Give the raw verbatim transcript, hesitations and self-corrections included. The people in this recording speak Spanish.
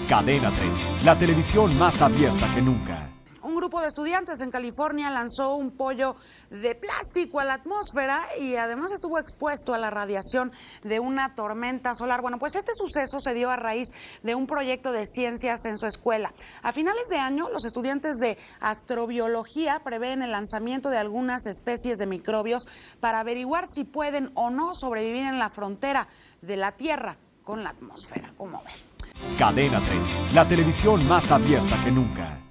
Cadena treinta, la televisión más abierta que nunca. Un grupo de estudiantes en California lanzó un pollo de plástico a la atmósfera y además estuvo expuesto a la radiación de una tormenta solar. Bueno, pues este suceso se dio a raíz de un proyecto de ciencias en su escuela. A finales de año, los estudiantes de astrobiología prevén el lanzamiento de algunas especies de microbios para averiguar si pueden o no sobrevivir en la frontera de la Tierra con la atmósfera. ¿Cómo ven? Cadena treinta, la televisión más abierta que nunca.